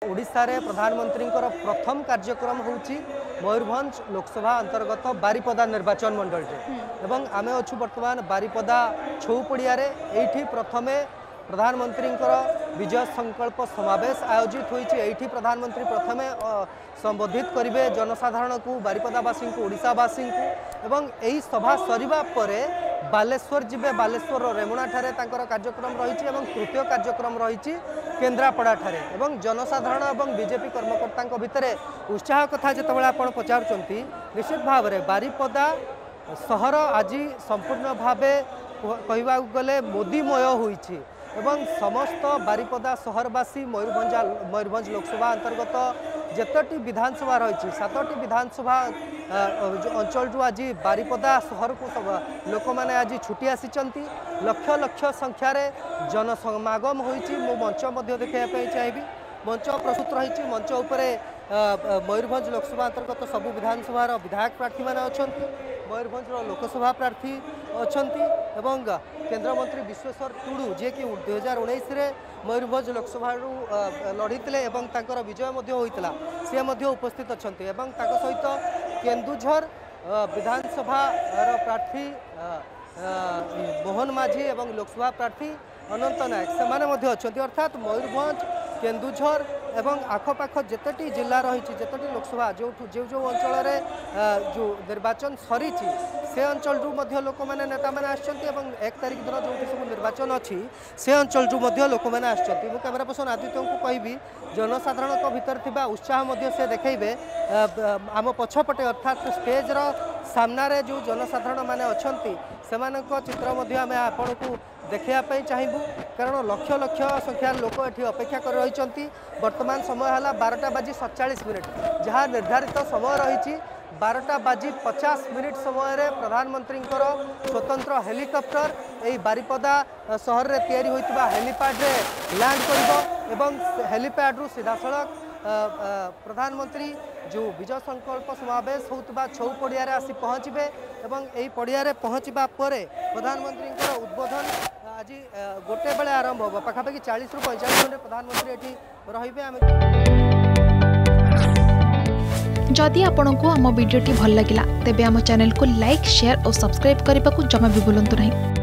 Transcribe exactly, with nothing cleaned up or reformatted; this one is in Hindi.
ओडिशा रे प्रधानमंत्री प्रथम कार्यक्रम होची मयूरभंज लोकसभा अंतर्गत बारिपदा निर्वाचन मंडल एवं आमे अच्छु वर्तमान बारिपदा छौपड़िया एठी प्रथमे प्रधानमंत्री विजय संकल्प समावेश आयोजित होती। प्रधानमंत्री प्रथमे संबोधित करेंगे जनसाधारण को, बारिपदावासी को, ओडिशावासी को एवं यही सभा सरिबा परे बालेश्वर जिबे। बालेश्वर रेमुणा ठारे तांकर कार्यक्रम रही तृतीय कार्यक्रम रही केन्द्रापड़ा ठारे एवं जनसाधारण एवं बीजेपी कर्मकर्ता भितर उत्साह कथा जितेबाला आपण पचारुचंती निश्चित भाव में बारिपदा सहर आज संपूर्ण भावे कहवा गले मोदीमय होईछि एवं समस्त बारिपदा सहरवासी मयूरभंज मयूरभंज लोकसभा अंतर्गत जेतटी विधानसभा रही सातटी विधानसभा अंचल जो आज बारिपदा सहर को लोक मैंने आज छुटी आसी लक्ष लक्ष संख्यार जनसमागम होईछि। मो मंच देखा चाहिए मंच प्रस्तुत रही मंच उपरे मयूरभंज लोकसभा अंतर्गत सबू विधानसभा विधायक प्रार्थी मैंने अच्छा मयूरभंज लोकसभा प्रार्थी अच्छा एवं केन्द्रमंत्री विश्वेश्वर टुडू जे कि दुई हजार उन्नीस मयूरभंज लोकसभा लड़ी विजय होता सी उपस्थित अच्छा सहित केन्दुझर विधानसभा प्रार्थी मोहन माझी एवं लोकसभा प्रार्थी अनंत नायक से अच्छा। अर्थात मयूरभंज केन्दुझर एवं आखपाख जितेटी जिला रही जितेटी लोकसभा जो जो जो अंचल जो निर्वाचन सरी से अंचल लोक मैंने नेता मैंने आसछन्ति एक तारिख दिन जो सब निर्वाचन अच्छी से अंचल लोक मैंने आसछन्ति। मु कैमरा पर्सन आदित्य को कहबी जनसाधारण भीतर थिबा उत्साह से देखैबे आम पछपटे अर्थात स्टेज रो सामना रे जो जनसाधारण माने अछन्ति सेमानक चित्र आम आपण को देखापी चाहबू कारण लक्ष लक्ष संख्यार लोक ये अपेक्षा कर रही। वर्तमान समय है बारटा बाजी सतचाश मिनिट जहाँ निर्धारित समय रही बारटा बाजी पचास मिनिट समय प्रधानमंत्री स्वतंत्र हेलिकॉप्टर यही बारिपदा सहर में तैयारी होता हेलीपैड रे लैंड कर हेलीपैड रु सीधा सड़क प्रधानमंत्री जो विजय संकल्प समावेश होता छौपड़िया आसी पहुँचे एवं यही पड़िया पहुँचवा प्रधानमंत्री उद्बोधन आज गोटे बेले आरंभ हो पाखापाखि चालीस रु पैंचाश मिनट प्रधानमंत्री ये जदि आपंक आम भिडी भल लगा तेब आम चैनल को लाइक शेयर और सब्सक्राइब करने को जमा भी भूलु नहीं।